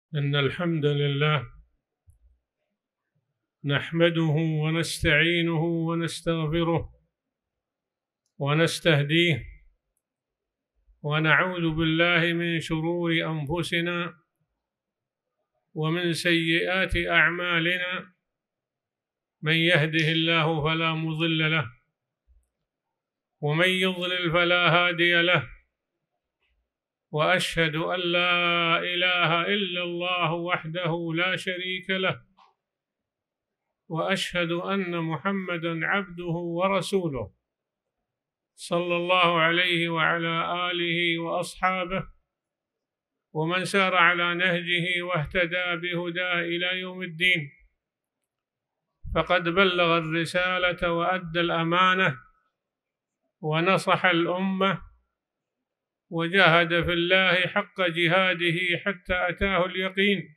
إن الحمد لله نحمده ونستعينه ونستغفره ونستهديه، ونعوذ بالله من شرور أنفسنا ومن سيئات أعمالنا. من يهده الله فلا مضل له، ومن يضلل فلا هادي له، وأشهد أن لا إله إلا الله وحده لا شريك له، وأشهد أن محمدًا عبده ورسوله صلى الله عليه وعلى آله وأصحابه ومن سار على نهجه واهتدى بهداه إلى يوم الدين. فقد بلغ الرسالة وأدى الأمانة ونصح الأمة وجاهد في الله حق جهاده حتى أتاه اليقين،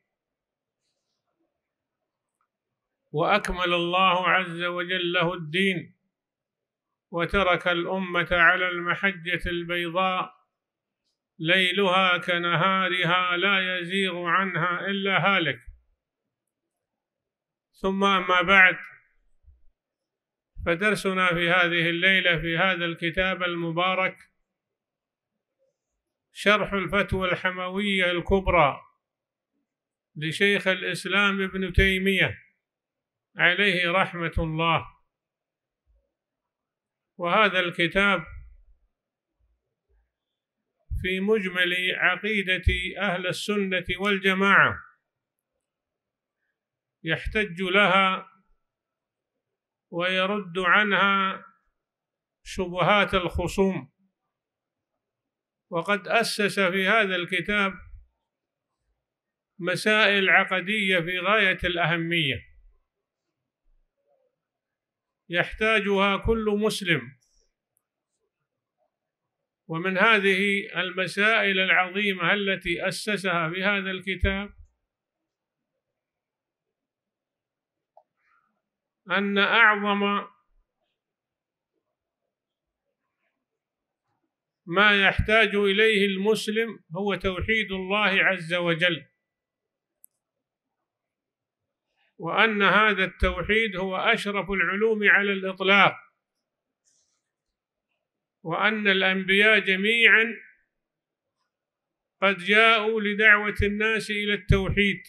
وأكمل الله عز وجل له الدين، وترك الأمة على المحجة البيضاء ليلها كنهارها لا يزيغ عنها إلا هالك. ثم أما بعد، فدرسنا في هذه الليلة في هذا الكتاب المبارك شرح الفتوى الحموية الكبرى لشيخ الإسلام ابن تيمية عليه رحمة الله. وهذا الكتاب في مجمل عقيدة أهل السنة والجماعة، يحتج لها ويرد عنها شبهات الخصوم. وقد أسس في هذا الكتاب مسائل عقدية في غاية الأهمية يحتاجها كل مسلم. ومن هذه المسائل العظيمة التي أسسها في هذا الكتاب أن أعظم ما يحتاج إليه المسلم هو توحيد الله عز وجل، وأن هذا التوحيد هو أشرف العلوم على الإطلاق، وأن الأنبياء جميعا قد جاءوا لدعوة الناس إلى التوحيد.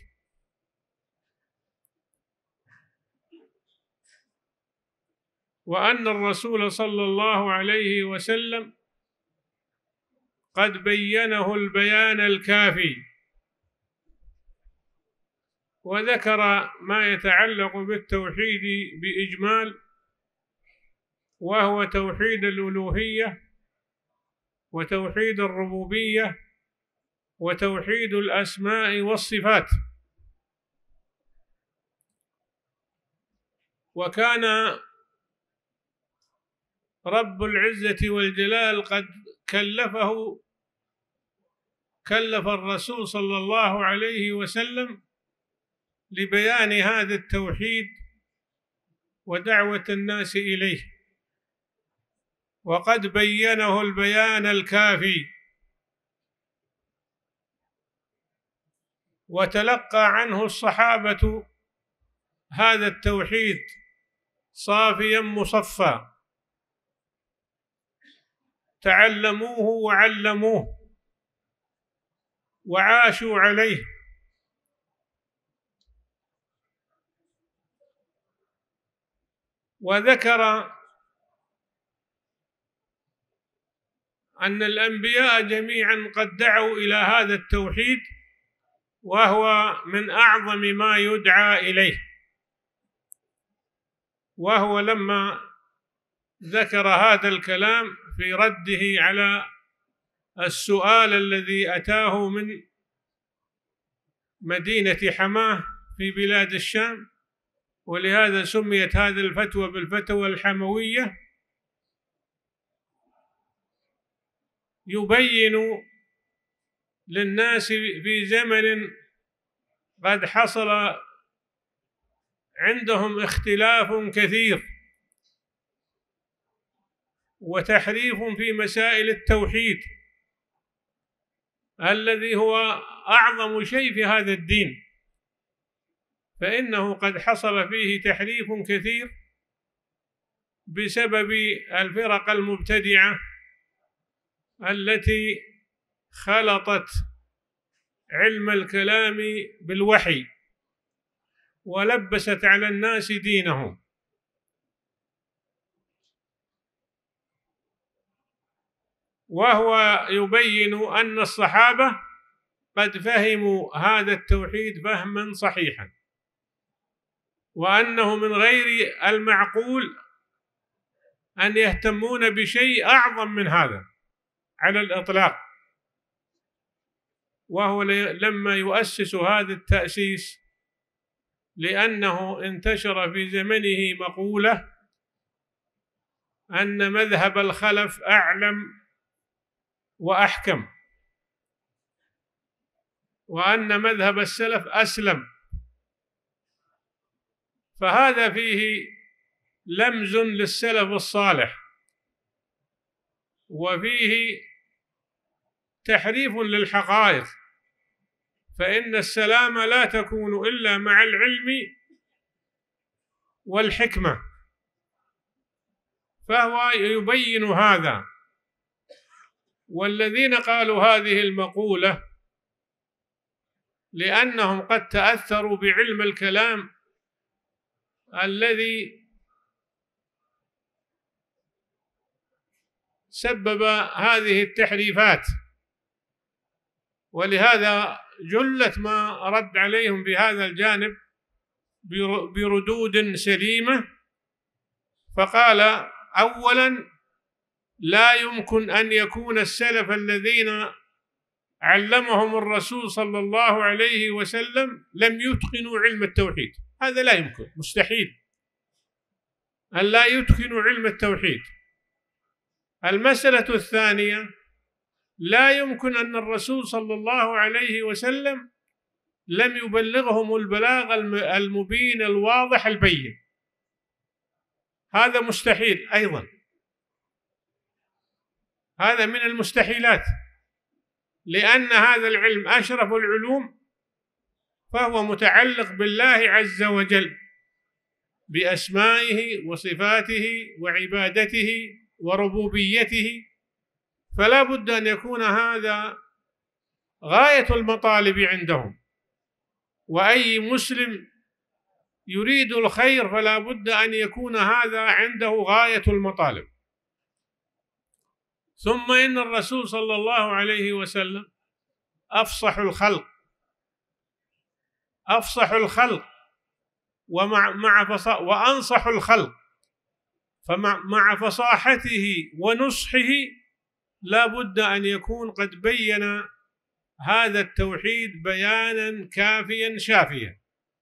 وأن الرسول صلى الله عليه وسلم قد بينه البيان الكافي، وذكر ما يتعلق بالتوحيد بإجمال، وهو توحيد الألوهية وتوحيد الربوبية وتوحيد الأسماء والصفات. وكان رب العزة والجلال قد كلف الرسول صلى الله عليه وسلم لبيان هذا التوحيد ودعوة الناس إليه، وقد بينه البيان الكافي، وتلقى عنه الصحابة هذا التوحيد صافيا مصفى، تعلموه وعلموه وعاشوا عليه. وذكر أن الأنبياء جميعا قد دعوا إلى هذا التوحيد، وهو من أعظم ما يدعى إليه. وهو لما ذكر هذا الكلام في رده على السؤال الذي أتاه من مدينة حماه في بلاد الشام، ولهذا سميت هذه الفتوى بالفتوى الحموية، يبين للناس في زمن قد حصل عندهم اختلاف كثير وتحريف في مسائل التوحيد، الذي هو أعظم شيء في هذا الدين، فإنه قد حصل فيه تحريف كثير بسبب الفرق المبتدعة التي خلطت علم الكلام بالوحي ولبست على الناس دينهم. وهو يبين أن الصحابة قد فهموا هذا التوحيد فهما صحيحا، وأنه من غير المعقول أن يهتمون بشيء أعظم من هذا على الإطلاق. وهو لما يؤسس هذا التأسيس لأنه انتشر في زمنه مقولة أن مذهب الخلف أعلم وأحكم، وأن مذهب السلف أسلم، فهذا فيه لمز للسلف الصالح، وفيه تحريف للحقائق، فإن السلامة لا تكون إلا مع العلم والحكمة. فهو يبين هذا. والذين قالوا هذه المقولة لأنهم قد تأثروا بعلم الكلام الذي سبب هذه التحريفات، ولهذا جلت ما رد عليهم بهذا الجانب بردود سليمة. فقال: أولا، لا يمكن أن يكون السلف الذين علمهم الرسول صلى الله عليه وسلم لم يتقنوا علم التوحيد، هذا لا يمكن، مستحيل أن لا يتقنوا علم التوحيد. المسألة الثانية: لا يمكن أن الرسول صلى الله عليه وسلم لم يبلغهم البلاغ المبين الواضح البين، هذا مستحيل أيضا، هذا من المستحيلات، لأن هذا العلم أشرف العلوم، فهو متعلق بالله عز وجل بأسمائه وصفاته وعبادته وربوبيته، فلا بد أن يكون هذا غاية المطالب عندهم. وأي مسلم يريد الخير فلا بد أن يكون هذا عنده غاية المطالب. ثم إن الرسول صلى الله عليه وسلم أفصح الخلق وأنصح الخلق، فمع فصاحته ونصحه لا بد أن يكون قد بين هذا التوحيد بيانا كافيا شافيا.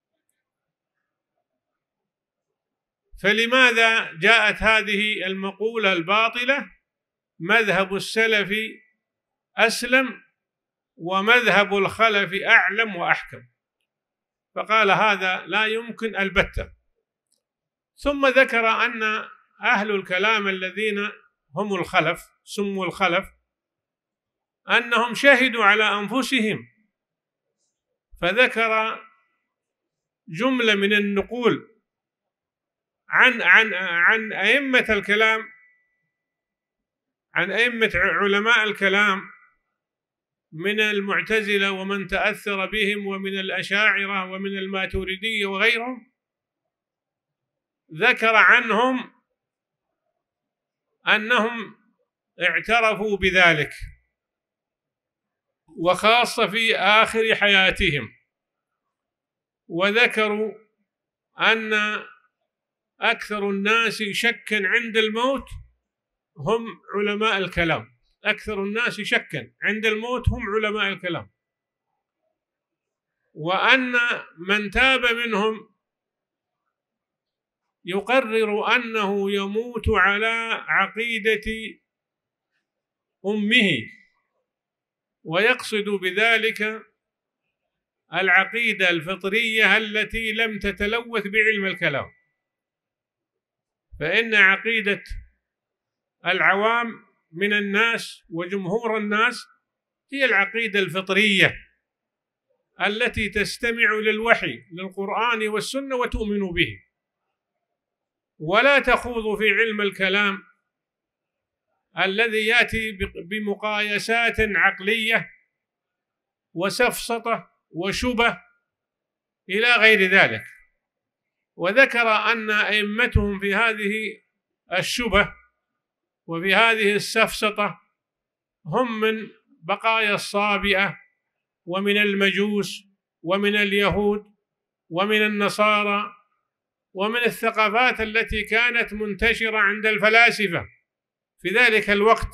فلماذا جاءت هذه المقولة الباطلة: مذهب السلف أسلم ومذهب الخلف أعلم وأحكم؟ فقال هذا لا يمكن البتة. ثم ذكر أن أهل الكلام الذين هم الخلف، سموا الخلف، أنهم شهدوا على أنفسهم، فذكر جملة من النقول عن أئمة الكلام، عن أئمة علماء الكلام من المعتزلة ومن تأثر بهم، ومن الأشاعرة ومن الماتريدية وغيرهم، ذكر عنهم أنهم اعترفوا بذلك، وخاصة في آخر حياتهم، وذكروا أن أكثر الناس شكا عند الموت هم علماء الكلام، أكثر الناس شكا عند الموت هم علماء الكلام، وأن من تاب منهم يقرر أنه يموت على عقيدة أمه، ويقصد بذلك العقيدة الفطرية التي لم تتلوث بعلم الكلام، فإن عقيدة العوام من الناس وجمهور الناس هي العقيدة الفطرية التي تستمع للوحي للقرآن والسنة وتؤمن به، ولا تخوض في علم الكلام الذي يأتي بمقايسات عقلية وسفسطة وشبه إلى غير ذلك. وذكر أن أئمتهم في هذه الشبه وفي هذه السفسطة هم من بقايا الصابئة ومن المجوس ومن اليهود ومن النصارى ومن الثقافات التي كانت منتشرة عند الفلاسفة في ذلك الوقت.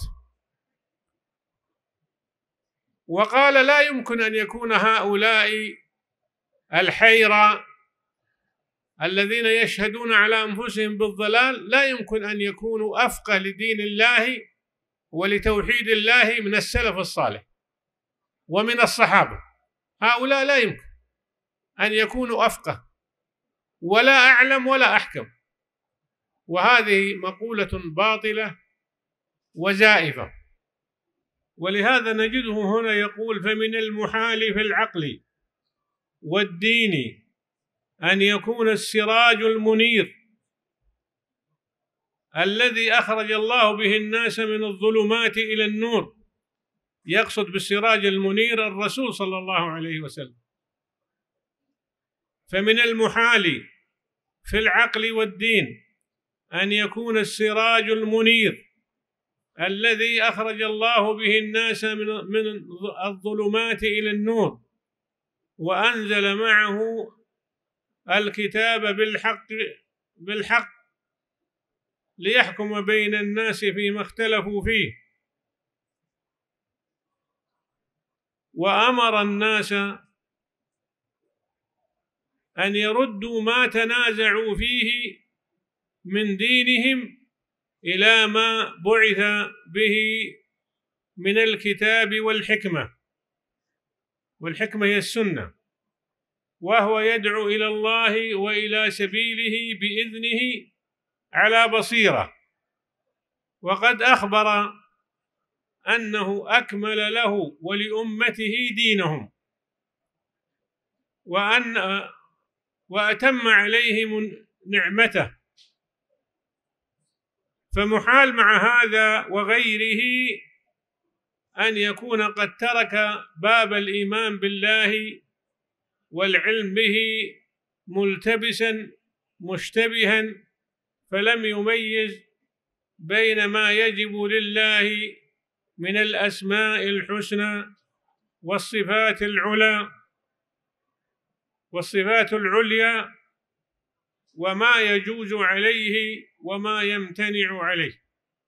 وقال لا يمكن أن يكون هؤلاء الحيرة الذين يشهدون على أنفسهم بالضلال لا يمكن أن يكونوا أفقه لدين الله ولتوحيد الله من السلف الصالح ومن الصحابة. هؤلاء لا يمكن أن يكونوا أفقه ولا أعلم ولا أحكم، وهذه مقولة باطلة وزائفة. ولهذا نجده هنا يقول: فمن المحال في العقل والدين أن يكون السراج المنير الذي أخرج الله به الناس من الظلمات إلى النور. يقصد بالسراج المنير الرسول صلى الله عليه وسلم. فمن المحال في العقل والدين أن يكون السراج المنير الذي أخرج الله به الناس من الظلمات إلى النور وأنزل معه الكتاب بالحق ليحكم بين الناس فيما اختلفوا فيه، وأمر الناس أن يردوا ما تنازعوا فيه من دينهم إلى ما بعث به من الكتاب والحكمة. والحكمة هي السنة، وهو يدعو إلى الله وإلى سبيله بإذنه على بصيرة. وقد أخبر أنه أكمل له ولأمته دينهم وأتم عليهم نعمته. فمحال مع هذا وغيره أن يكون قد ترك باب الإيمان بالله والعلم به ملتبسا مشتبها، فلم يميز بين ما يجب لله من الأسماء الحسنى والصفات العليا وما يجوز عليه وما يمتنع عليه.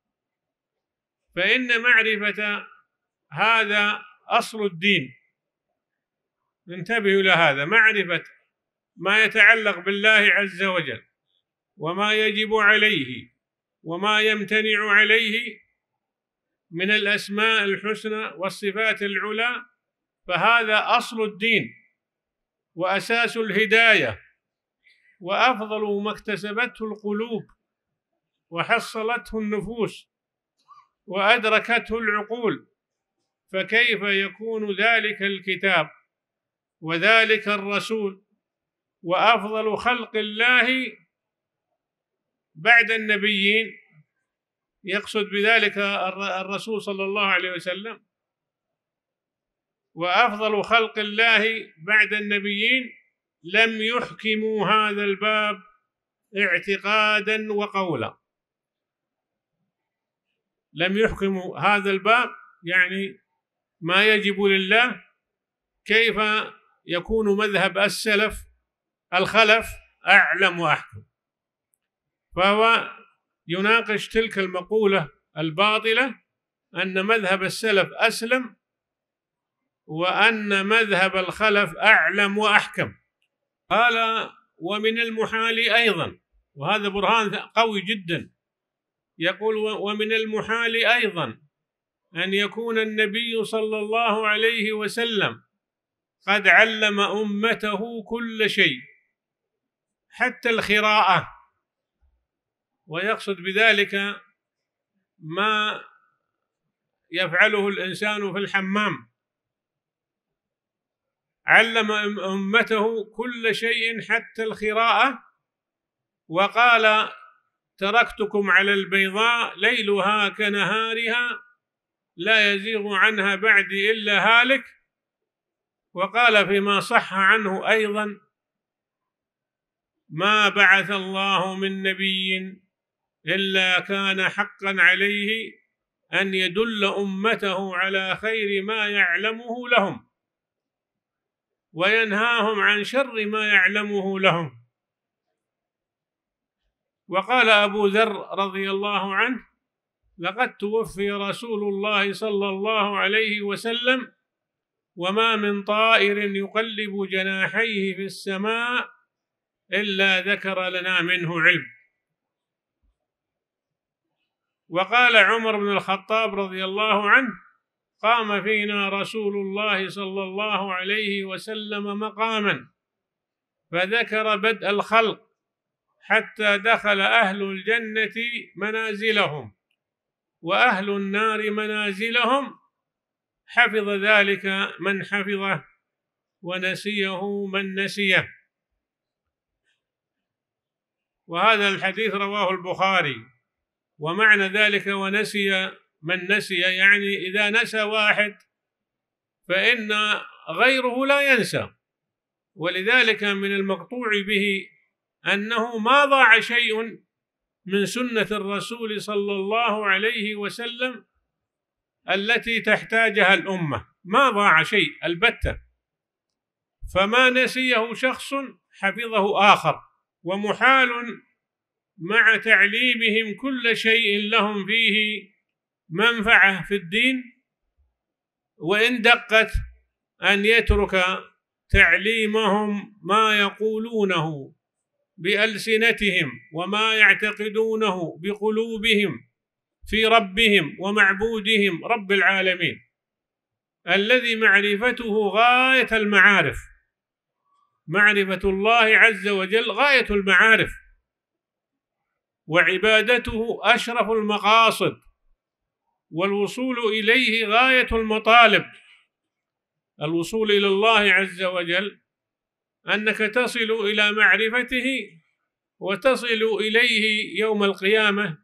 فإن معرفة هذا أصل الدين. انتبهوا إلى هذا، معرفة ما يتعلق بالله عز وجل وما يجب عليه وما يمتنع عليه من الأسماء الحسنى والصفات العلى، فهذا أصل الدين وأساس الهداية وأفضل ما اكتسبته القلوب وحصلته النفوس وأدركته العقول. فكيف يكون ذلك الكتاب وذلك الرسول وأفضل خلق الله بعد النبيين، يقصد بذلك الرسول صلى الله عليه وسلم، وأفضل خلق الله بعد النبيين لم يحكموا هذا الباب اعتقادا وقولا. لم يحكموا هذا الباب، يعني ما يجب لله، كيف يكون مذهب الخلف أعلم وأحكم؟ فهو يناقش تلك المقولة الباطلة أن مذهب السلف أسلم وأن مذهب الخلف أعلم وأحكم. قال: ومن المحال أيضا، وهذا برهان قوي جدا، يقول: ومن المحال أيضا أن يكون النبي صلى الله عليه وسلم قد علم أمته كل شيء حتى الخراءة. ويقصد بذلك ما يفعله الإنسان في الحمام علم أمته كل شيء حتى القراءة، وقال: تركتكم على البيضاء ليلها كنهارها لا يزيغ عنها بعدي إلا هالك. وقال فيما صح عنه أيضا: ما بعث الله من نبي إلا كان حقا عليه أن يدل أمته على خير ما يعلمه لهم وينهاهم عن شر ما يعلمه لهم. وقال أبو ذر رضي الله عنه: لقد توفي رسول الله صلى الله عليه وسلم وما من طائر يقلب جناحيه في السماء إلا ذكر لنا منه علم. وقال عمر بن الخطاب رضي الله عنه: قام فينا رسول الله صلى الله عليه وسلم مقاما فذكر بدء الخلق حتى دخل أهل الجنة منازلهم وأهل النار منازلهم، حفظ ذلك من حفظه ونسيه من نسيه. وهذا الحديث رواه البخاري. ومعنى ذلك ونسي من نسي، يعني إذا نسى واحد فإن غيره لا ينسى. ولذلك من المقطوع به أنه ما ضاع شيء من سنة الرسول صلى الله عليه وسلم التي تحتاجها الأمة، ما ضاع شيء البتة، فما نسيه شخص حفظه آخر. ومحال مع تعليمهم كل شيء لهم فيه منفعة في الدين وإن دقت أن يترك تعليمهم ما يقولونه بألسنتهم وما يعتقدونه بقلوبهم في ربهم ومعبودهم رب العالمين الذي معرفته غاية المعارف. معرفة الله عز وجل غاية المعارف، وعبادته أشرف المقاصد، والوصول إليه غاية المطالب. الوصول إلى الله عز وجل أنك تصل إلى معرفته وتصل إليه يوم القيامة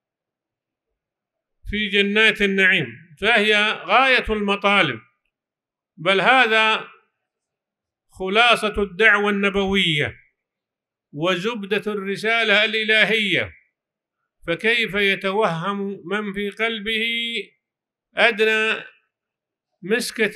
في جنات النعيم، فهي غاية المطالب. بل هذا خلاصة الدعوة النبوية وزبدة الرسالة الإلهية. فكيف يتوهم من في قلبه أدنى مسكة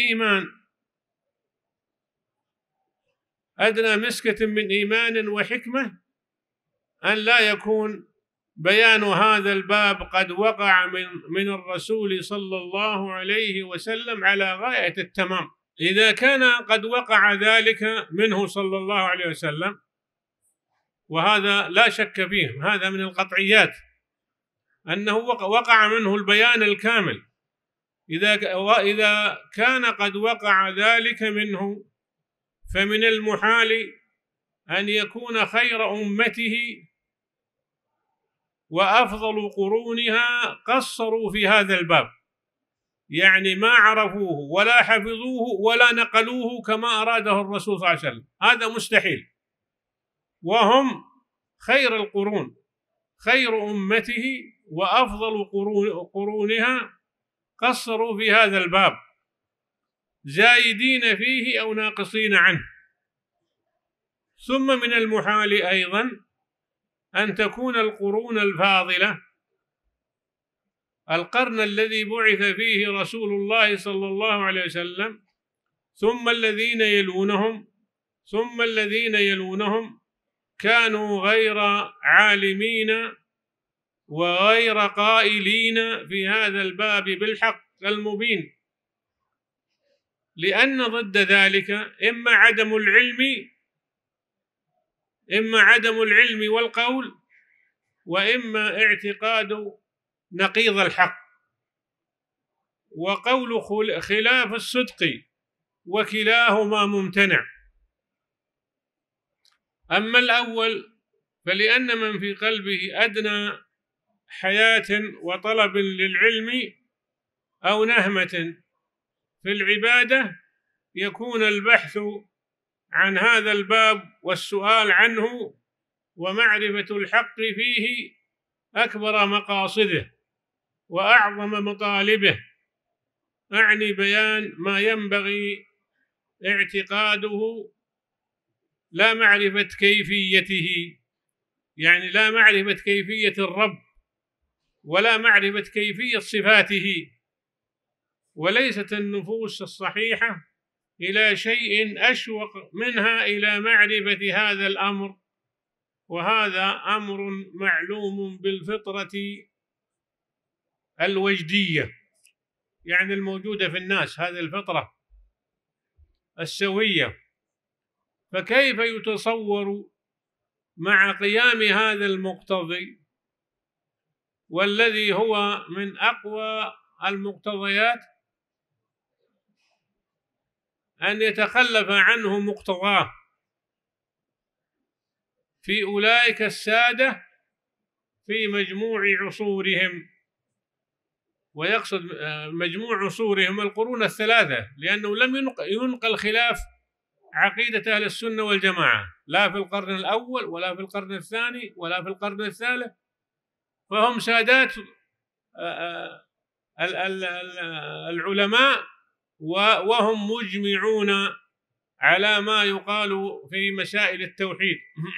من إيمان وحكمة أن لا يكون بيان هذا الباب قد وقع من الرسول صلى الله عليه وسلم على غاية التمام. إذا كان قد وقع ذلك منه صلى الله عليه وسلم، وهذا لا شك فيه، هذا من القطعيات أنه وقع منه البيان الكامل. إذا كان قد وقع ذلك منه فمن المحال أن يكون خير أمته وأفضل قرونها قصروا في هذا الباب، يعني ما عرفوه ولا حفظوه ولا نقلوه كما أراده الرسول صلى الله عليه وسلم، هذا مستحيل. وهم خير القرون، خير أمته وأفضل قرونها قصروا في هذا الباب، زايدين فيه أو ناقصين عنه. ثم من المحال أيضا أن تكون القرون الفاضلة، القرن الذي بعث فيه رسول الله صلى الله عليه وسلم ثم الذين يلونهم ثم الذين يلونهم، كانوا غير عالمين وغير قائلين في هذا الباب بالحق المبين، لأن ضد ذلك إما عدم العلم والقول، وإما اعتقاد نقيض الحق وقول خلاف الصدق، وكلاهما ممتنع. أما الأول فلأن من في قلبه أدنى حياة وطلب للعلم أو نهمة في العبادة يكون البحث عن هذا الباب والسؤال عنه ومعرفة الحق فيه أكبر مقاصده وأعظم مطالبه، أعني بيان ما ينبغي اعتقاده لا معرفة كيفيته، يعني لا معرفة كيفية الرب ولا معرفة كيفية صفاته. وليست النفوس الصحيحة إلى شيء أشوق منها إلى معرفة هذا الأمر، وهذا أمر معلوم بالفطرة الوجدية، يعني الموجودة في الناس، هذه الفطرة السوية. فكيف يتصور مع قيام هذا المقتضي والذي هو من أقوى المقتضيات أن يتخلف عنه مقتضاه في أولئك السادة في مجموع عصورهم؟ ويقصد مجموع عصورهم القرون الثلاثة، لأنه لم ينقل خلاف عقيدة أهل السنة والجماعة لا في القرن الأول ولا في القرن الثاني ولا في القرن الثالث، فهم سادات العلماء وهم مجمعون على ما يقال في مسائل التوحيد.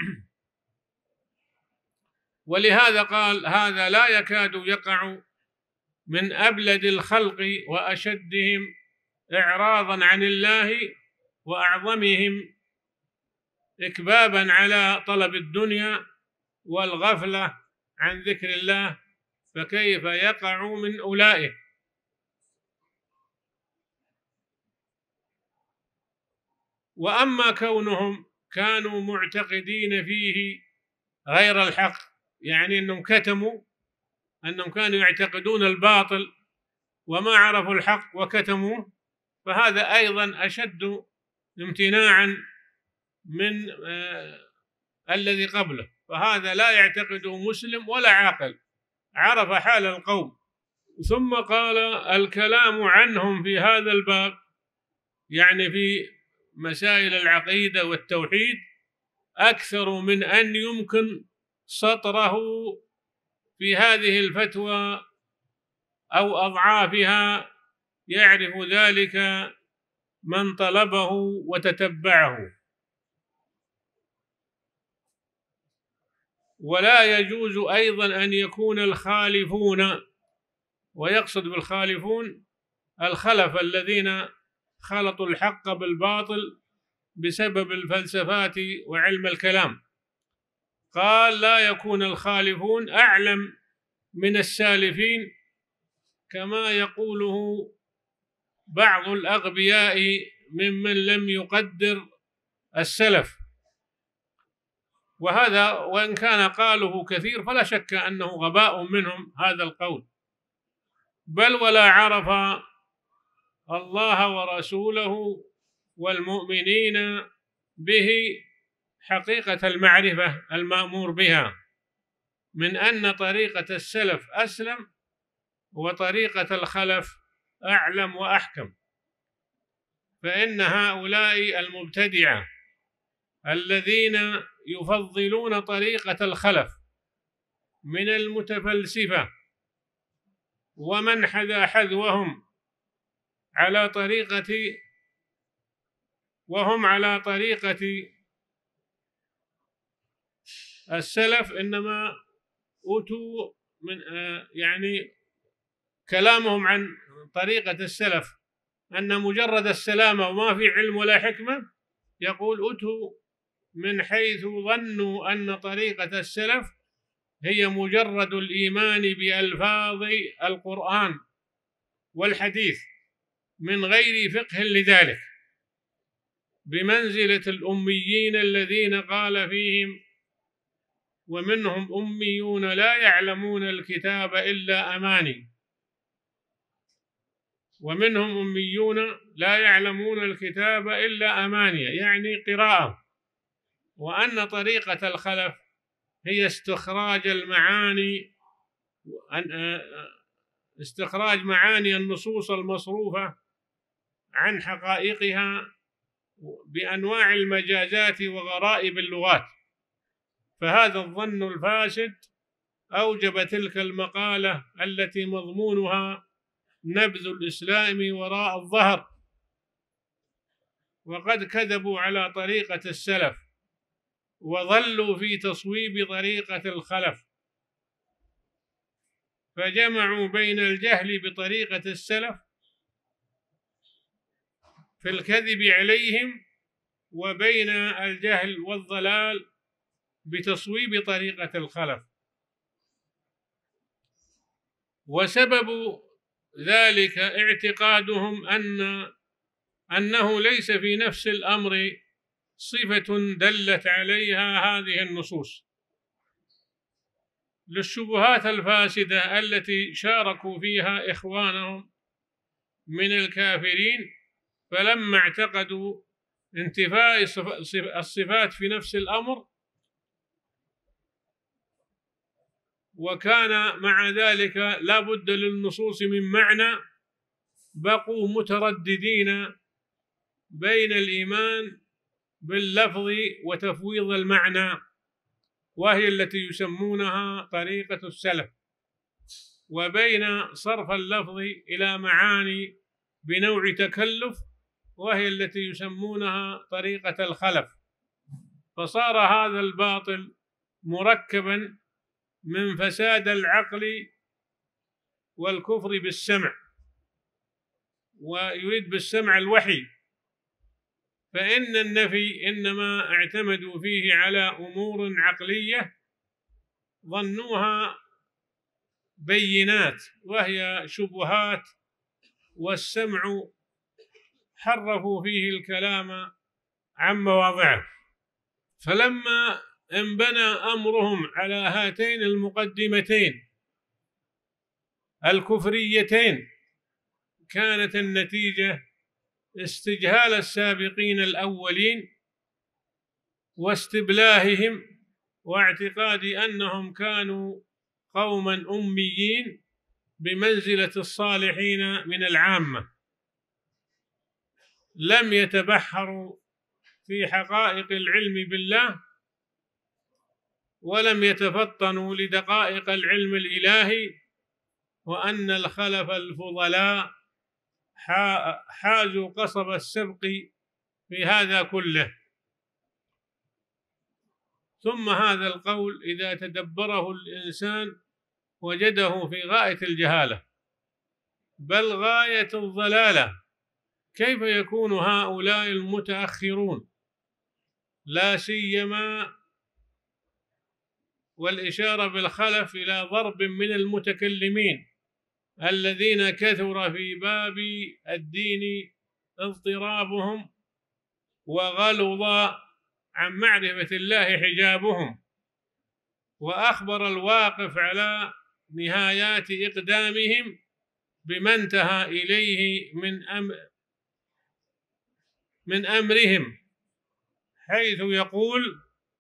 ولهذا قال: هذا لا يكاد يقع من أبلد الخلق وأشدهم إعراضا عن الله وأعظمهم إكبابا على طلب الدنيا والغفلة عن ذكر الله، فكيف يقع من أولئك؟ وأما كونهم كانوا معتقدين فيه غير الحق، يعني أنهم كتموا، أنهم كانوا يعتقدون الباطل وما عرفوا الحق وكتموا، فهذا أيضا أشد امتناعا من الذي قبله، فهذا لا يعتقده مسلم ولا عاقل عرف حال القوم. ثم قال: الكلام عنهم في هذا الباب، يعني في مسائل العقيدة والتوحيد، أكثر من أن يمكن سطره في هذه الفتوى أو أضعافها، يعرف ذلك من طلبه وتتبعه. ولا يجوز أيضا أن يكون الخالفون، ويقصد بالخالفون الخلف الذين خلطوا الحق بالباطل بسبب الفلسفات وعلم الكلام، قال: لا يكون الخالفون أعلم من السالفين كما يقوله بعض الأغبياء ممن لم يقدر السلف. وهذا وإن كان قاله كثير فلا شك أنه غباء منهم هذا القول، بل ولا عرف الله ورسوله والمؤمنين به حقيقة المعرفة المأمور بها، من أن طريقة السلف أسلم وطريقة الخلف أعلم وأحكم. فإن هؤلاء المبتدعة الذين يفضلون طريقة الخلف من المتفلسفة ومن حذا حذوهم على طريقة، وهم على طريقة السلف، إنما أوتوا من يعني كلامهم عن طريقة السلف أن مجرد السلامة وما في علم ولا حكمة، يقول أتوا من حيث ظنوا أن طريقة السلف هي مجرد الإيمان بألفاظ القرآن والحديث من غير فقه لذلك، بمنزلة الأميين الذين قال فيهم: ومنهم أميون لا يعلمون الكتاب إلا أماني. ومنهم أميون لا يعلمون الكتاب إلا أماني، يعني قراءة. وأن طريقة الخلف هي استخراج المعاني، استخراج معاني النصوص المصروفة عن حقائقها بأنواع المجازات وغرائب اللغات، فهذا الظن الفاسد أوجب تلك المقالة التي مضمونها نبذ الإسلام وراء الظهر، وقد كذبوا على طريقة السلف وظلوا في تصويب طريقة الخلف، فجمعوا بين الجهل بطريقة السلف في الكذب عليهم وبين الجهل والضلال بتصويب طريقة الخلف. وسبب ذلك اعتقادهم أنه ليس في نفس الأمر صفة دلت عليها هذه النصوص، للشبهات الفاسدة التي شاركوا فيها إخوانهم من الكافرين، فلما اعتقدوا انتفاء الصفات في نفس الأمر وكان مع ذلك لا بد للنصوص من معنى، بقوا مترددين بين الإيمان باللفظ وتفويض المعنى، وهي التي يسمونها طريقة السلف، وبين صرف اللفظ إلى معاني بنوع تكلف، وهي التي يسمونها طريقة الخلف. فصار هذا الباطل مركبا من فساد العقل والكفر بالسمع، ويريد بالسمع الوحي، فإن النفي إنما اعتمدوا فيه على أمور عقلية ظنوها بينات وهي شبهات، والسمع حرفوا فيه الكلام عن مواضعه. فلما انبنى أمرهم على هاتين المقدمتين الكفريتين كانت النتيجة استجهال السابقين الأولين واستبلاههم واعتقاد أنهم كانوا قوما أميين بمنزلة الصالحين من العامة، لم يتبحروا في حقائق العلم بالله ولم يتفطنوا لدقائق العلم الإلهي، وأن الخلف الفضلاء حازوا قصب السبق في هذا كله. ثم هذا القول إذا تدبره الإنسان وجده في غاية الجهالة بل غاية الضلالة. كيف يكون هؤلاء المتأخرون لا سيما والإشارة بالخلف إلى ضرب من المتكلمين الذين كثر في باب الدين اضطرابهم وغلظ عن معرفة الله حجابهم، وأخبر الواقف على نهايات إقدامهم بما انتهى إليه من أمرهم، حيث يقول: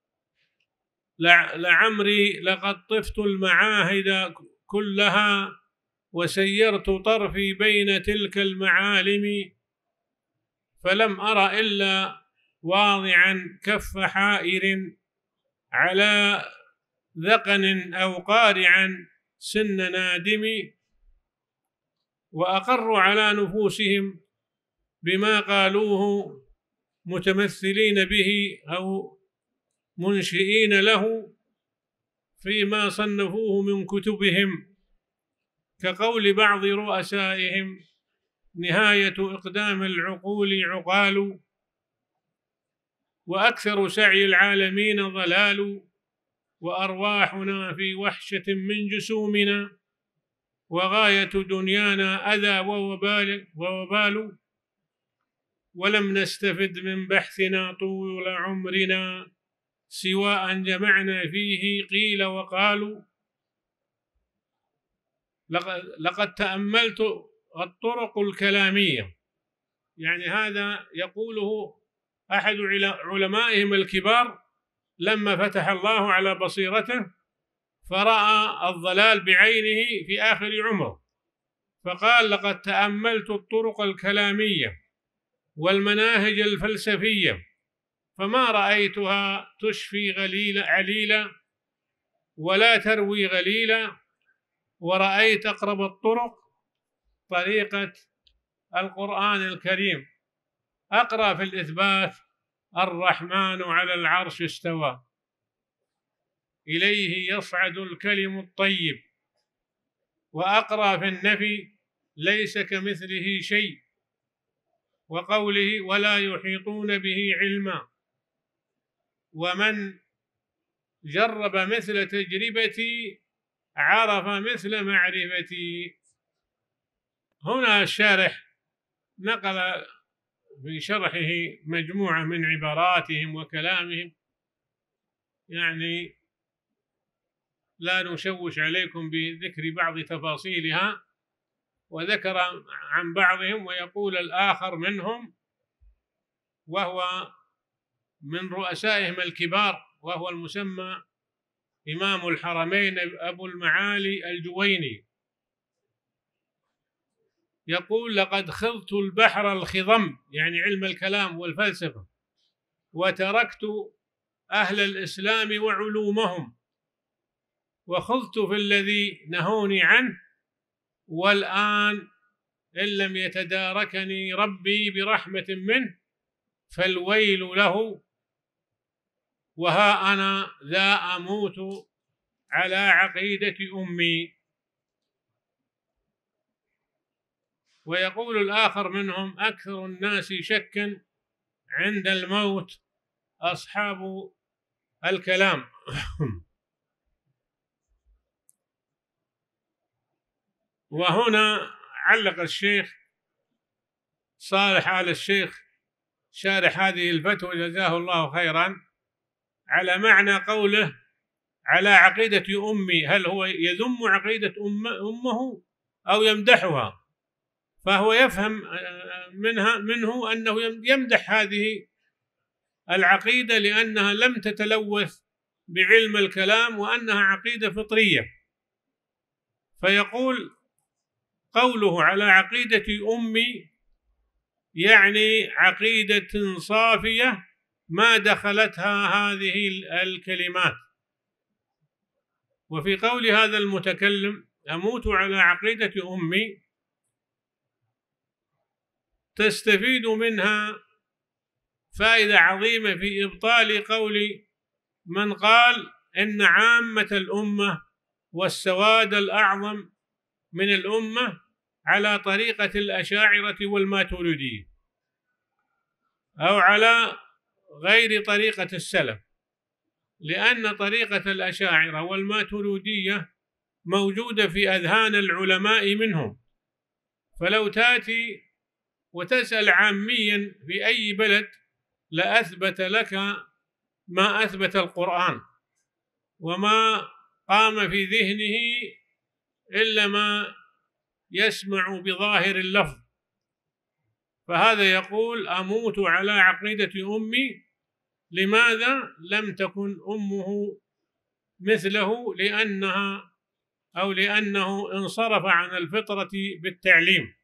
لعمري لقد طفت المعاهد كلها وسيرت طرفي بين تلك المعالم، فلم أر إلا واضعا كف حائر على ذقن أو قارعا سن نادم، وأقروا على نفوسهم بما قالوه متمثلين به أو منشئين له فيما صنفوه من كتبهم، كقول بعض رؤسائهم: نهاية إقدام العقول عقال، وأكثر سعي العالمين ضلال، وأرواحنا في وحشة من جسومنا، وغاية دنيانا أذى ووبال، ولم نستفد من بحثنا طول عمرنا سواء جمعنا فيه قيل وقالوا. لقد تأملت الطرق الكلامية، يعني هذا يقوله أحد علمائهم الكبار لما فتح الله على بصيرته فرأى الضلال بعينه في آخر عمره، فقال: لقد تأملت الطرق الكلامية والمناهج الفلسفية، فما رأيتها تشفي عليلا ولا تروي غليلا، ورأيت أقرب الطرق طريقة القرآن الكريم. أقرأ في الإثبات: الرحمن على العرش استوى، إليه يصعد الكلم الطيب. وأقرأ في النفي: ليس كمثله شيء، وقوله: ولا يحيطون به علما. ومن جرب مثل تجربتي عرف مثل معرفتي. هنا الشارح نقل في شرحه مجموعة من عباراتهم وكلامهم، يعني لا نشوش عليكم بذكر بعض تفاصيلها، وذكر عن بعضهم ويقول الآخر منهم، وهو من رؤسائهم الكبار، وهو المسمى إمام الحرمين أبو المعالي الجويني، يقول: لقد خضت البحر الخضم، يعني علم الكلام والفلسفة، وتركت أهل الإسلام وعلومهم، وخضت في الذي نهوني عنه، والآن إن لم يتداركني ربي برحمة منه فالويل له، وها أنا ذا أموت على عقيدة أمي. ويقول الآخر منهم: أكثر الناس شكا عند الموت أصحاب الكلام. وهنا علق الشيخ صالح آل الشيخ شارح هذه الفتوى جزاه الله خيرا على معنى قوله على عقيدة أمي، هل هو يذم عقيدة أمه أو يمدحها؟ فهو يفهم منه أنه يمدح هذه العقيدة لأنها لم تتلوث بعلم الكلام، وأنها عقيدة فطرية. فيقول: قوله على عقيدة أمي يعني عقيدة صافية ما دخلتها هذه الكلمات. وفي قول هذا المتكلم: أموت على عقيدة أمي، تستفيد منها فائدة عظيمة في إبطال قول من قال إن عامة الأمة والسواد الأعظم من الأمة على طريقة الأشاعرة والماتريدية، أو على غير طريقة السلف، لأن طريقة الأشاعرة والماتريدية موجودة في أذهان العلماء منهم. فلو تأتي وتسأل عاميا في أي بلد لأثبت لك ما أثبت القرآن، وما قام في ذهنه إلا ما يسمع بظاهر اللفظ. فهذا يقول: أموت على عقيدة أمي. لماذا لم تكن أمه مثله؟ لأنه انصرف عن الفطرة بالتعليم.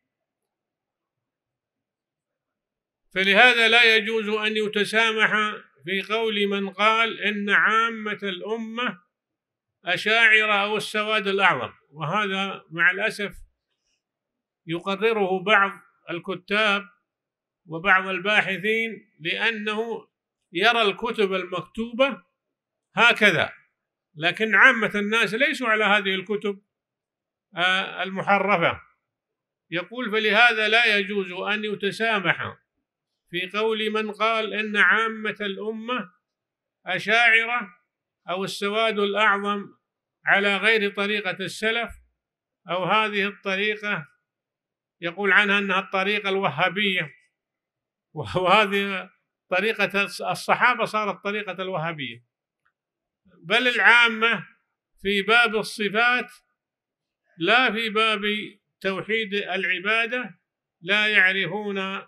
فلهذا لا يجوز أن يتسامح في قول من قال إن عامة الأمة أشاعرة أو السواد الأعظم. وهذا مع الأسف يقرره بعض الكتاب وبعض الباحثين، لأنه يرى الكتب المكتوبة هكذا، لكن عامة الناس ليسوا على هذه الكتب المحرفة. يقول: فلهذا لا يجوز أن يتسامح في قول من قال إن عامة الأمة أشاعرة أو السواد الأعظم على غير طريقة السلف، أو هذه الطريقة يقول عنها أنها الطريقة الوهابية، وهذه طريقة الصحابة صارت طريقة الوهابية. بل العامة في باب الصفات لا في باب توحيد العبادة لا يعرفون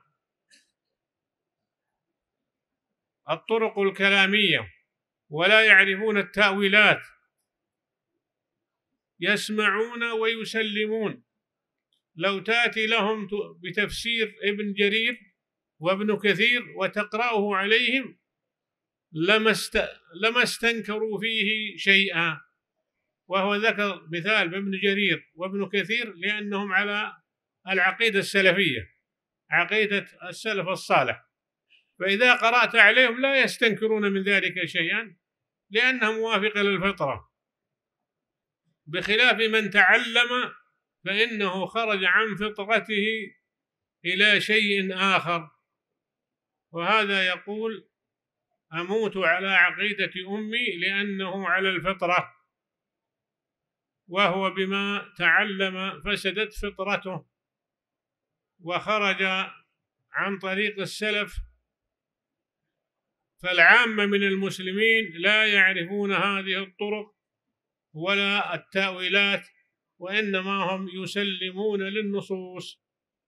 الطرق الكلامية ولا يعرفون التأويلات، يسمعون ويسلمون. لو تأتي لهم بتفسير ابن جرير وابن كثير وتقرأه عليهم لما استنكروا فيه شيئا. وهو ذكر مثال بابن جرير وابن كثير لأنهم على العقيدة السلفية، عقيدة السلف الصالح، فإذا قرأت عليهم لا يستنكرون من ذلك شيئا لأنها موافقة للفطرة، بخلاف من تعلم فإنه خرج عن فطرته إلى شيء آخر. وهذا يقول: أموت على عقيدة أمي لأنه على الفطرة، وهو بما تعلم فسدت فطرته وخرج عن طريق السلف. فالعامة من المسلمين لا يعرفون هذه الطرق ولا التأويلات، وإنما هم يسلمون للنصوص.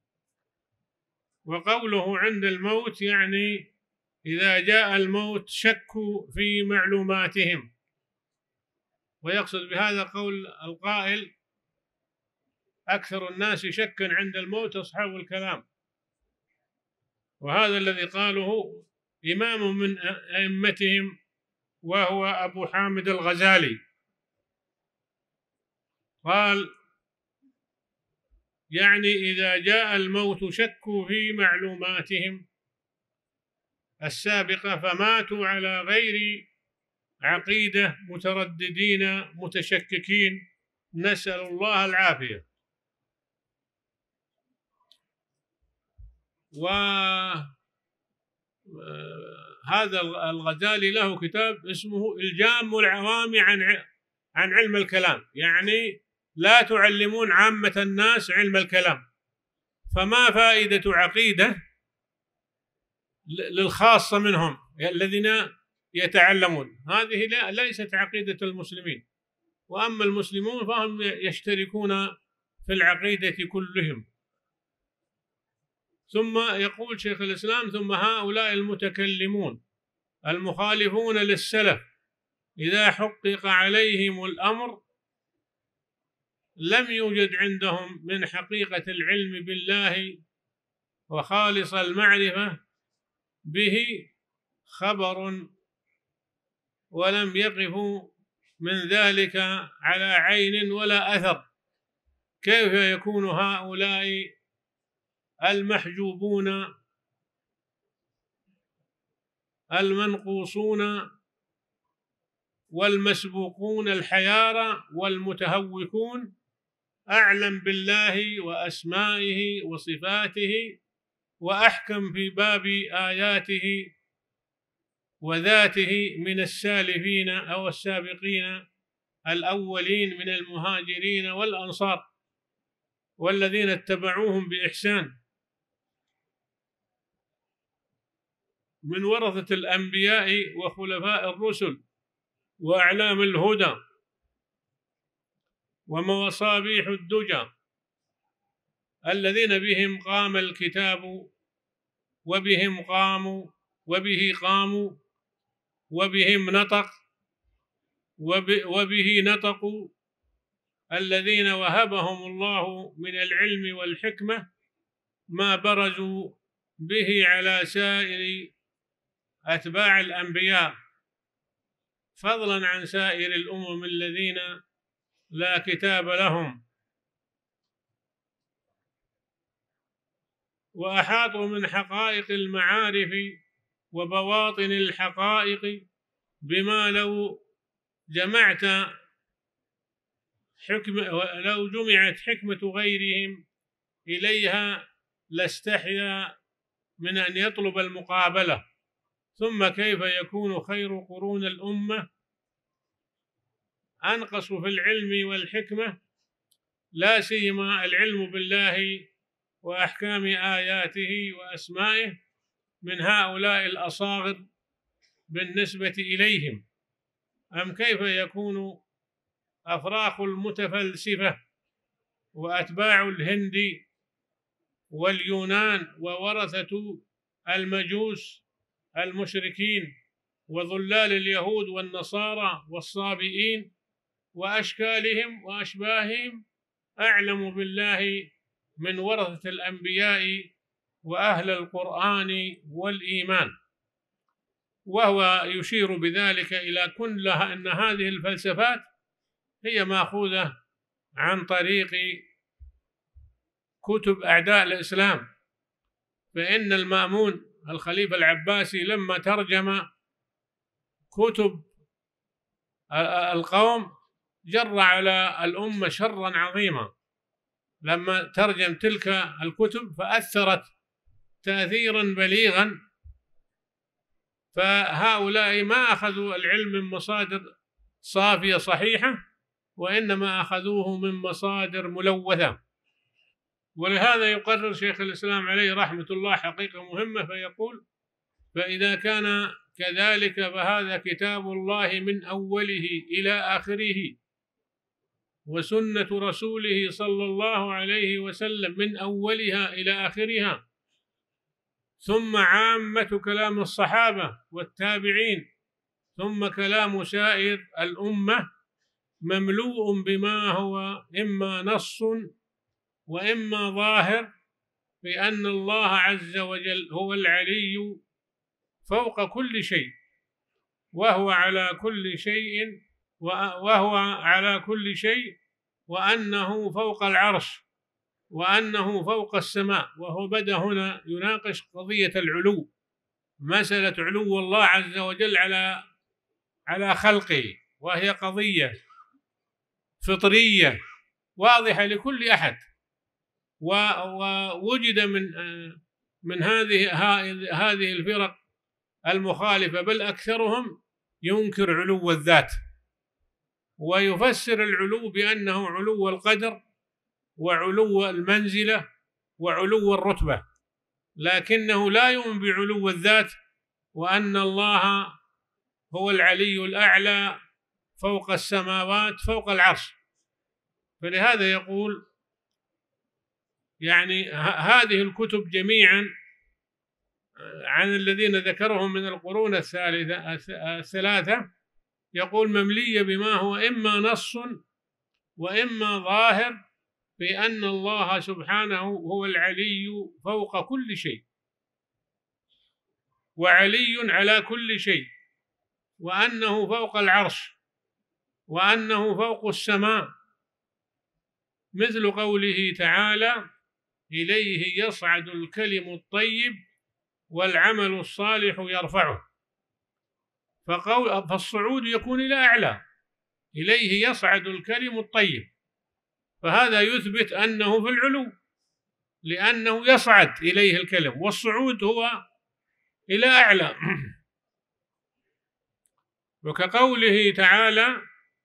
وقوله عند الموت يعني إذا جاء الموت شكوا في معلوماتهم، ويقصد بهذا قول القائل: أكثر الناس شكا عند الموت أصحاب الكلام. وهذا الذي قاله إمام من أئمتهم وهو أبو حامد الغزالي، قال: يعني إذا جاء الموت شكوا في معلوماتهم السابقة فماتوا على غير عقيدة مترددين متشككين، نسأل الله العافية. وهذا الغزالي له كتاب اسمه إلجام العوام عن علم الكلام، يعني لا تعلمون عامة الناس علم الكلام، فما فائدة عقيدة للخاصة منهم الذين يتعلمون؟ هذه ليست عقيدة المسلمين. وأما المسلمون فهم يشتركون في العقيدة كلهم. ثم يقول شيخ الإسلام: ثم هؤلاء المتكلمون المخالفون للسلف إذا حقق عليهم الأمر لم يوجد عندهم من حقيقة العلم بالله وخالص المعرفة به خبر، ولم يقفوا من ذلك على عين ولا أثر. كيف يكون هؤلاء المحجوبون المنقوصون والمسبوقون الحيارى والمتهوكون أعلم بالله وأسمائه وصفاته وأحكم في باب آياته وذاته من السالفين أو السابقين الأولين من المهاجرين والأنصار والذين اتبعوهم بإحسان من ورثة الأنبياء وخلفاء الرسل وأعلام الهدى ومصابيح الدجى الذين بهم قام الكتاب وبهم قاموا وبه قاموا وبهم نطق وبه نطقوا، الذين وهبهم الله من العلم والحكمة ما برزوا به على سائر أتباع الأنبياء، فضلا عن سائر الأمم الذين لا كتاب لهم. وأحاطوا من حقائق المعارف وبواطن الحقائق بما لو جمعت حكمة غيرهم إليها لاستحيا من أن يطلب المقابلة. ثم كيف يكون خير قرون الأمة أنقص في العلم والحكمة، لا سيما العلم بالله وأحكام آياته وأسمائه، من هؤلاء الأصاغر بالنسبة إليهم؟ أم كيف يكون أفراخ المتفلسفة وأتباع الهند واليونان وورثة المجوس المشركين وظلال اليهود والنصارى والصابئين وأشكالهم وأشباههم أعلم بالله من ورثة الأنبياء وأهل القرآن والإيمان، وهو يشير بذلك إلى كلها أن هذه الفلسفات هي مأخوذة عن طريق كتب أعداء الإسلام. فإن المأمون الخليفة العباسي لما ترجم كتب القوم جر على الأمة شرا عظيما، لما ترجم تلك الكتب فأثرت تأثيرا بليغا. فهؤلاء ما أخذوا العلم من مصادر صافية صحيحة، وإنما أخذوه من مصادر ملوثة. ولهذا يقرر شيخ الإسلام عليه رحمة الله حقيقة مهمة فيقول: فإذا كان كذلك فهذا كتاب الله من أوله إلى آخره، وسنة رسوله صلى الله عليه وسلم من أولها إلى آخرها، ثم عامة كلام الصحابة والتابعين، ثم كلام سائر الأمة، مملوء بما هو إما نص وإما ظاهر بأن الله عز وجل هو العلي فوق كل شيء، وهو على كل شيء، وأنه فوق العرش، وأنه فوق السماء. وهو بدأ هنا يناقش قضية العلو، مسألة علو الله عز وجل على خلقه، وهي قضية فطرية واضحة لكل أحد. ووجد من هذه الفرق المخالفة بل أكثرهم ينكر علو الذات، ويفسر العلو بأنه علو القدر وعلو المنزلة وعلو الرتبة، لكنه لا يؤمن بعلو الذات، وأن الله هو العلي الأعلى فوق السماوات فوق العرش. فلهذا يقول يعني هذه الكتب جميعا عن الذين ذكرهم من القرون الثلاثة يقول مملية بما هو إما نص وإما ظاهر بأن الله سبحانه هو العلي فوق كل شيء، وعلي على كل شيء، وأنه فوق العرش، وأنه فوق السماء، مثل قوله تعالى: إليه يصعد الكلم الطيب والعمل الصالح يرفعه. فالصعود يكون إلى أعلى، إليه يصعد الكلم الطيب، فهذا يثبت أنه في العلو لأنه يصعد إليه الكلم، والصعود هو إلى أعلى. وكقوله تعالى: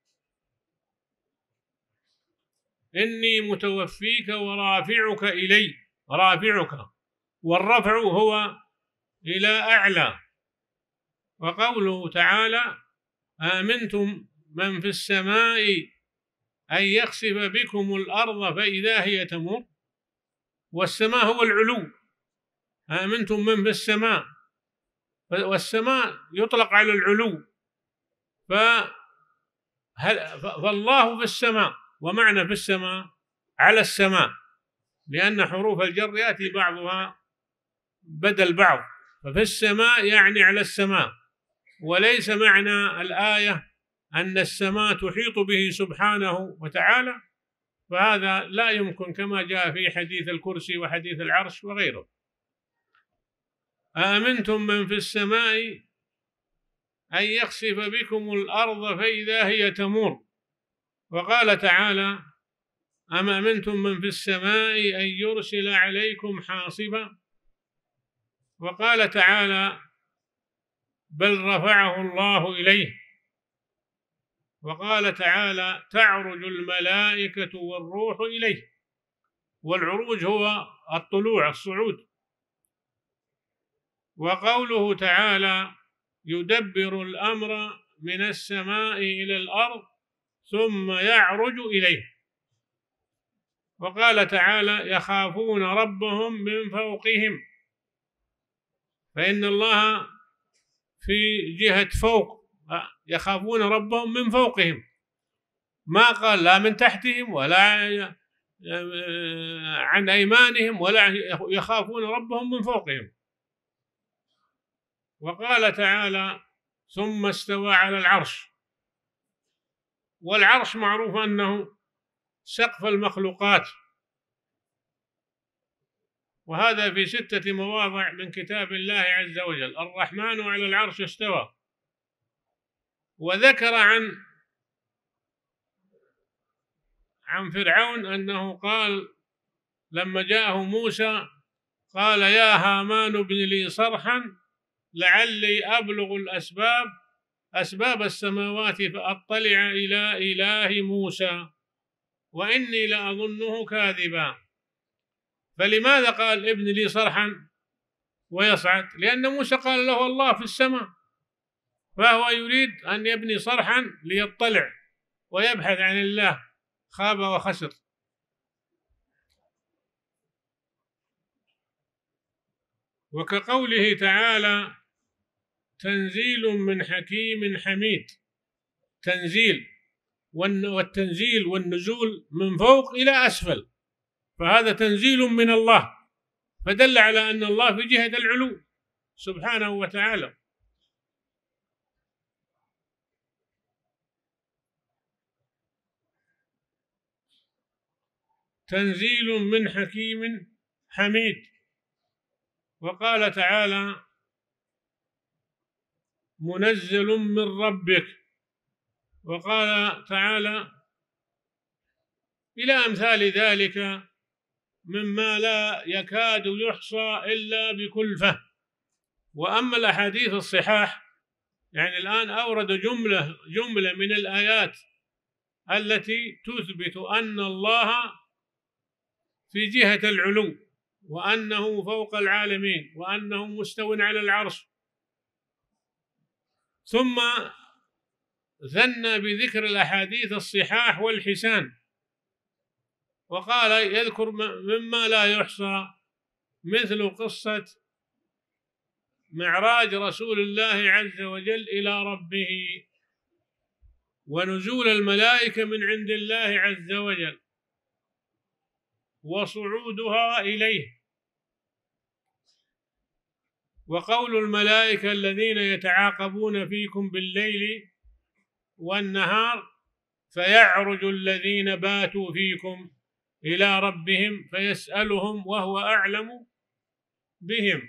إني متوفيك ورافعك إلي، رافعك، والرفع هو إلى أعلى. وقوله تعالى: آمنتم من في السماء أن يخسف بكم الأرض فإذا هي تمور، والسماء هو العلو. آمنتم من في السماء، والسماء يطلق على العلو، فالله في السماء، ومعنى في السماء على السماء، لأن حروف الجر يأتي بعضها بدل بعض، ففي السماء يعني على السماء، وليس معنى الآية أن السماء تحيط به سبحانه وتعالى، فهذا لا يمكن كما جاء في حديث الكرسي وحديث العرش وغيره. آمنتم من في السماء أن يخسف بكم الأرض فإذا هي تمور. وقال تعالى: أم أمنتم من في السماء أن يرسل عليكم حاصبا. وقال تعالى: بل رفعه الله إليه. وقال تعالى: تعرج الملائكة والروح إليه، والعروج هو الطلوع، الصعود. وقوله تعالى: يدبر الأمر من السماء إلى الأرض ثم يعرج إليه. وقال تعالى: يخافون ربهم من فوقهم، فإن الله في جهة فوق، يخافون ربهم من فوقهم، ما قال لا من تحتهم عن أيمانهم ولا يخافون ربهم من فوقهم. وقال تعالى: ثم استوى على العرش. والعرش معروف أنه سقف المخلوقات، وهذا في 6 مواضع من كتاب الله عز وجل: الرحمن على العرش استوى. وذكر عن فرعون أنه قال لما جاءه موسى قال: يا هامان ابن لي صرحا لعلي أبلغ أسباب السماوات فأطلع إلى إله موسى وإني لأظنه كاذبا. فلماذا قال ابن لي صرحا ويصعد؟ لأن موسى قال له الله في السماء، فهو يريد أن يبني صرحا ليطلع ويبحث عن الله، خاب وخسر. وكقوله تعالى: تنزيل من حكيم حميد. تنزيل، والتنزيل والنزول من فوق إلى أسفل، فهذا تنزيل من الله، فدل على أن الله في جهة العلو سبحانه وتعالى. تنزيل من حكيم حميد. وقال تعالى: منزل من ربك. وقال تعالى إلى أمثال ذلك مما لا يكاد يحصى إلا بكلفة. وأما الأحاديث الصحاح، يعني الآن أورد جملة من الآيات التي تثبت أن الله في جهة العلو، وأنه فوق العالمين، وأنه مستو على العرش، ثم ثنى بذكر الأحاديث الصحاح والحسان، وقال يذكر مما لا يحصى، مثل قصة معراج رسول الله عز وجل إلى ربه، ونزول الملائكة من عند الله عز وجل، وصعودها إليه، وقول الملائكة الذين يتعاقبون فيكم بالليل والنهار فيعرج الذين باتوا فيكم إلى ربهم فيسألهم وهو أعلم بهم.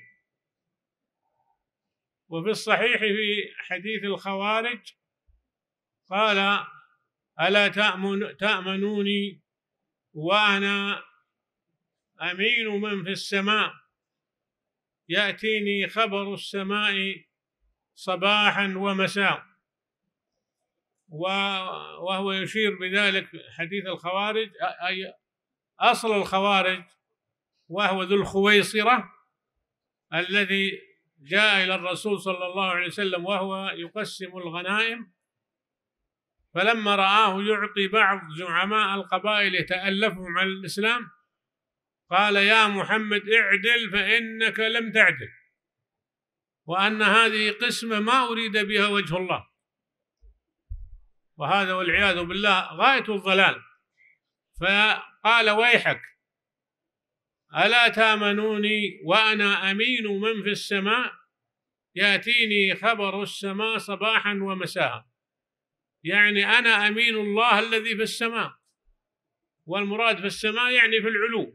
وفي الصحيح في حديث الخوارج قال: ألا تأمنوني وأنا أمين من في السماء، يأتيني خبر السماء صباحا ومساء. وهو يشير بذلك حديث الخوارج، أي أصل الخوارج، وهو ذو الخويصرة الذي جاء إلى الرسول صلى الله عليه وسلم وهو يقسم الغنائم، فلما رآه يعطي بعض زعماء القبائل يتألفهم على الإسلام قال: يا محمد اعدل فإنك لم تعدل، وأن هذه قسمة ما أريد بها وجه الله. وهذا والعياذ بالله غاية الضلال. فقال: ويحك، ألا تامنوني وأنا أمين من في السماء، يأتيني خبر السماء صباحا ومساء. يعني أنا أمين الله الذي في السماء، والمراد في السماء يعني في العلو.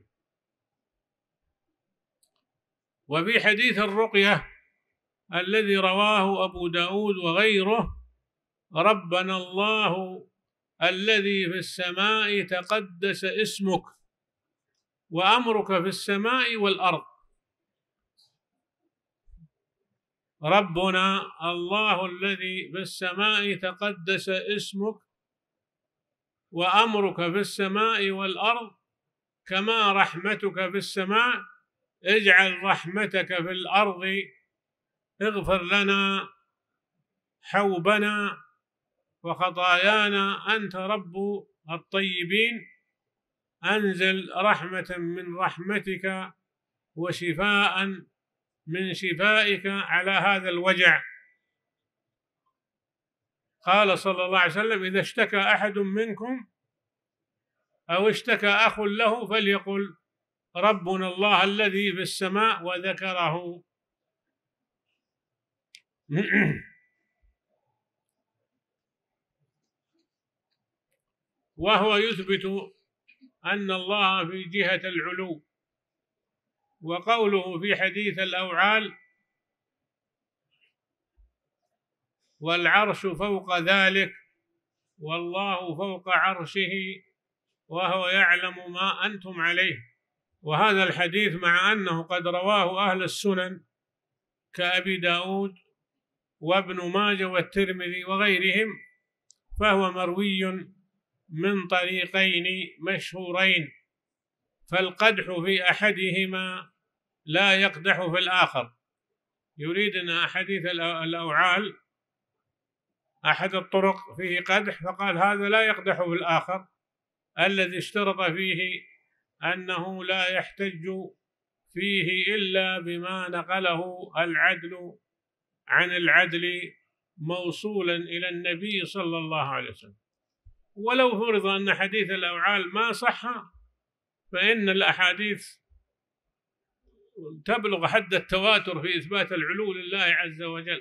وفي حديث الرقية الذي رواه أبو داود وغيره: ربنا الله الذي في السماء تقدس اسمك وأمرك في السماء والأرض. ربنا الله الذي في السماء تقدس اسمك وأمرك في السماء والأرض، كما رحمتك في السماء اجعل رحمتك في الأرض، اغفر لنا حوبنا وخطايانا، أنت رب الطيبين، أنزل رحمة من رحمتك وشفاء من شفائك على هذا الوجع. قال صلى الله عليه وسلم: إذا اشتكى أحد منكم أو اشتكى أخ له فليقل ربنا الله الذي في السماء وذكره. وهو يثبت أن الله في جهة العلو. وقوله في حديث الأوعال والعرش فوق ذلك والله فوق عرشه وهو يعلم ما أنتم عليه. وهذا الحديث مع أنه قد رواه أهل السنن كأبي داود وابن ماجه والترمذي وغيرهم، فهو مروي من طريقين مشهورين، فالقدح في أحدهما لا يقدح في الآخر. يريد أن أحاديث الأوعال أحد الطرق فيه قدح، فقال هذا لا يقدح في الآخر الذي اشترط فيه أنه لا يحتج فيه إلا بما نقله العدل عن العدل موصولا إلى النبي صلى الله عليه وسلم. ولو فرض أن حديث الأوعال ما صح فإن الأحاديث تبلغ حد التواتر في إثبات العلو لله عز وجل.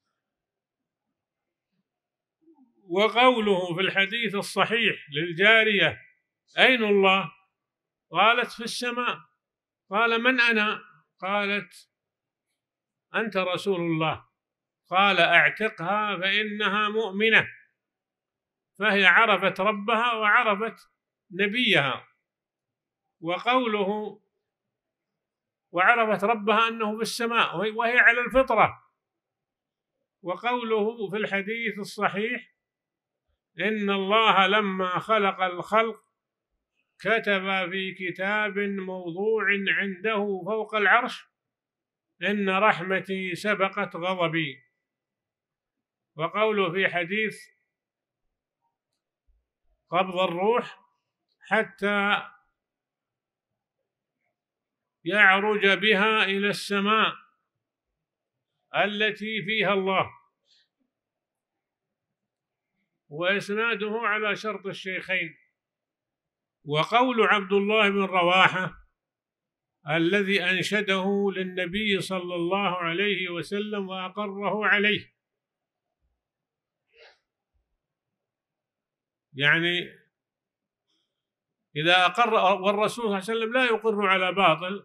وقوله في الحديث الصحيح للجارية أين الله؟ قالت في السماء. قال من أنا؟ قالت أنت رسول الله. قال اعتقها فإنها مؤمنة. فهي عرفت ربها وعرفت نبيها. وقوله وعرفت ربها أنه في السماء وهي على الفطرة. وقوله في الحديث الصحيح إن الله لما خلق الخلق كتب في كتاب موضوع عنده فوق العرش إن رحمتي سبقت غضبي. وقوله في حديث قبض الروح حتى يعرج بها إلى السماء التي فيها الله، وإسناده على شرط الشيخين. وقول عبد الله بن رواحة الذي أنشده للنبي صلى الله عليه وسلم وأقره عليه، يعني إذا أقر، والرسول صلى الله عليه وسلم لا يقر على باطل،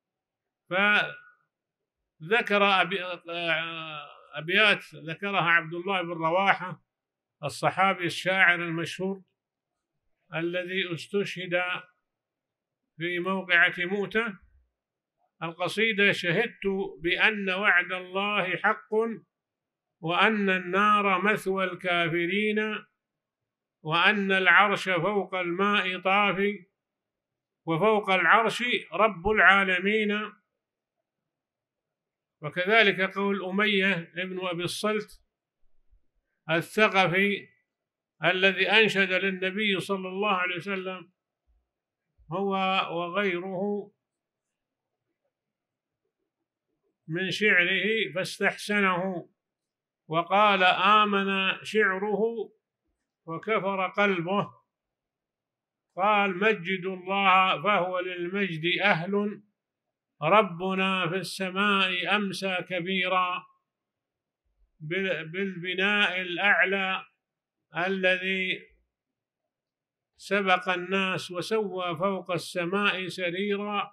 فذكر أبيات ذكرها عبد الله بن رواحة الصحابي الشاعر المشهور الذي استشهد في موقعة مؤتة. القصيدة شهدت بأن وعد الله حق وأن النار مثوى الكافرين وأن العرش فوق الماء طافي وفوق العرش رب العالمين. وكذلك قول أمية ابن أبي الصلت الثقفي الذي أنشد للنبي صلى الله عليه وسلم هو وغيره من شعره فاستحسنه وقال آمن شعره وكفر قلبه. قال مجد الله فهو للمجد أهل ربنا في السماء أمسى كبيرا بالبناء الأعلى الذي سبق الناس وسوى فوق السماء سريرا.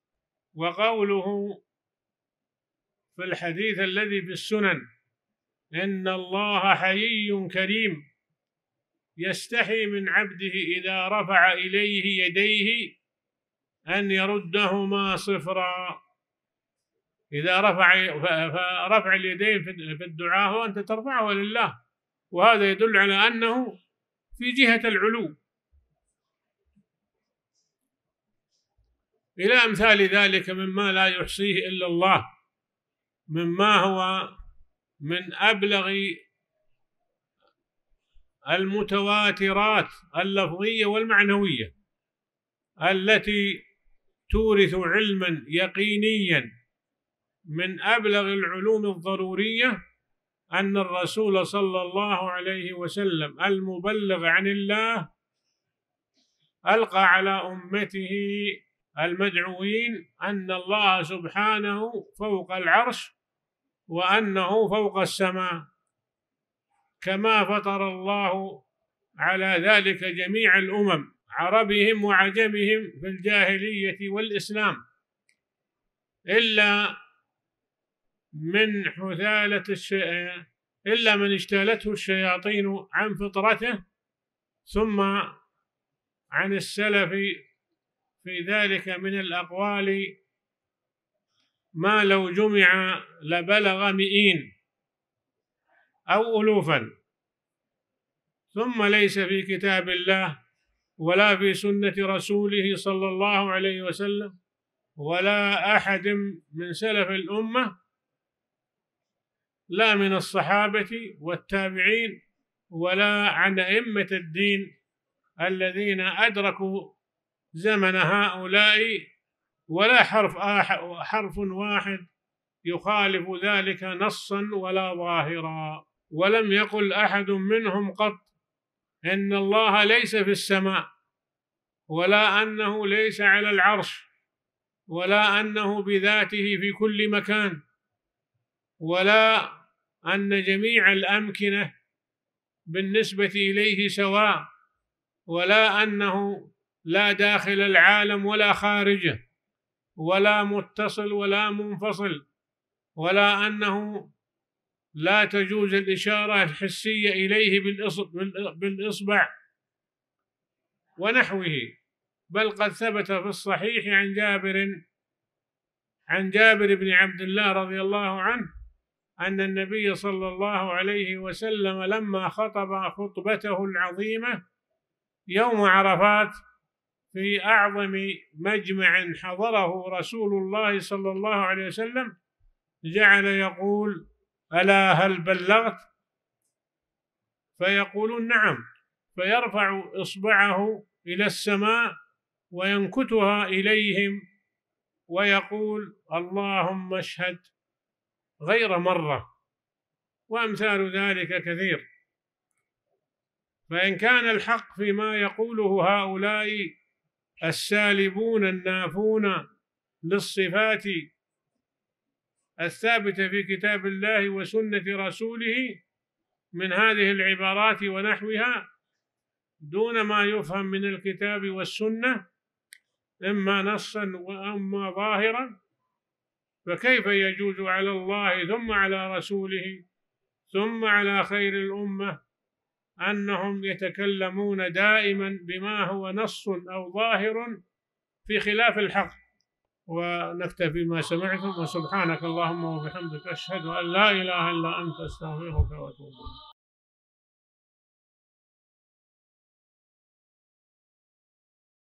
وقوله في الحديث الذي في السنن إن الله حيي كريم يستحي من عبده إذا رفع إليه يديه أن يردهما صفرا. إذا فرفع اليدين في الدعاء وأنت ترفعه لله، وهذا يدل على أنه في جهة العلو. إلى أمثال ذلك مما لا يحصيه إلا الله، مما هو من أبلغ المتواترات اللفظية والمعنوية التي تورث علما يقينيا. من أبلغ العلوم الضرورية أن الرسول صلى الله عليه وسلم المبلغ عن الله ألقى على أمته المدعوين أن الله سبحانه فوق العرش وأنه فوق السماء، كما فطر الله على ذلك جميع الأمم عربهم وعجمهم في الجاهلية والإسلام، إلا من اجتالته الشياطين عن فطرته، ثم عن السلف في ذلك من الأقوال ما لو جمع لبلغ 100 أو ألوفا، ثم ليس في كتاب الله ولا في سنة رسوله صلى الله عليه وسلم ولا أحد من سلف الأمة، لا من الصحابة والتابعين ولا عن أئمة الدين الذين أدركوا زمن هؤلاء، ولا حرف واحد يخالف ذلك نصا ولا ظاهرا. ولم يقل أحد منهم قط إن الله ليس في السماء، ولا أنه ليس على العرش، ولا أنه بذاته في كل مكان، ولا أن جميع الأمكنة بالنسبة إليه سواء، ولا أنه لا داخل العالم ولا خارجه، ولا متصل ولا منفصل، ولا أنه لا تجوز الإشارة الحسية إليه بالإصبع ونحوه. بل قد ثبت في الصحيح عن جابر بن عبد الله رضي الله عنه أن النبي صلى الله عليه وسلم لما خطب خطبته العظيمة يوم عرفات في أعظم مجمع حضره رسول الله صلى الله عليه وسلم، جعل يقول: ألا هل بلغت؟ فيقولون: نعم، فيرفع إصبعه إلى السماء وينكتها إليهم ويقول: اللهم اشهد، غير مرة، وأمثال ذلك كثير. فإن كان الحق فيما يقوله هؤلاء السالبون النافون للصفات الثابتة في كتاب الله وسنة رسوله من هذه العبارات ونحوها دون ما يفهم من الكتاب والسنة إما نصا وإما ظاهرا، فكيف يجوز على الله ثم على رسوله ثم على خير الأمة أنهم يتكلمون دائما بما هو نص أو ظاهر في خلاف الحق؟ ونكتفي ما سمعتم، وسبحانك اللهم وبحمدك أشهد أن لا إله إلا أنت أستغفرك وأتوب إليك.